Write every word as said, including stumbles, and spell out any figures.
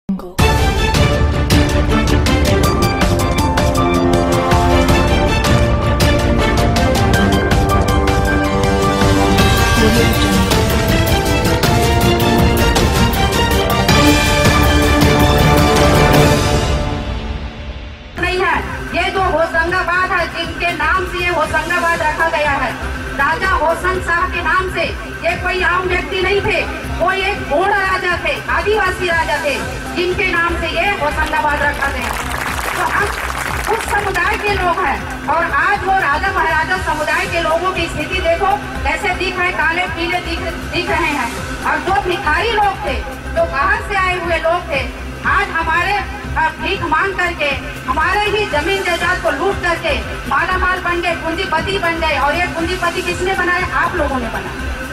ये जो होशंगाबाद है, जिनके नाम से ये होशंगाबाद रखा गया है, राजा होशंग शाह के नाम से, ये कोई आम व्यक्ति नहीं थे, वो एक गोंड राजा थे, आदिवासी राजा थे, जिनके नाम से ये होशंगाबाद रखा गया। तो हम उस समुदाय के लोग हैं और आज वो राजा महाराजा समुदाय के लोगों की स्थिति देखो कैसे दिख रहे, काले पीले दिख दिख रहे हैं। और जो भिखारी लोग थे, जो बाहर से आए हुए लोग थे, आज हमारे भीख मांग करके हमारे ही जमीन जायदाद को लूट करके माला माल बन गए, पूंजीपति बन गए। और ये पूंजीपति किसने बनाया? आप लोगों ने बनाया।